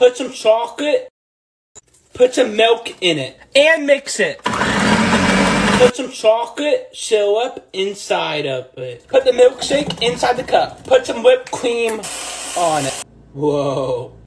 Put some chocolate. Put some milk in it. And mix it. Put some chocolate syrup inside of it. Put the milkshake inside the cup. Put some whipped cream on it. Whoa.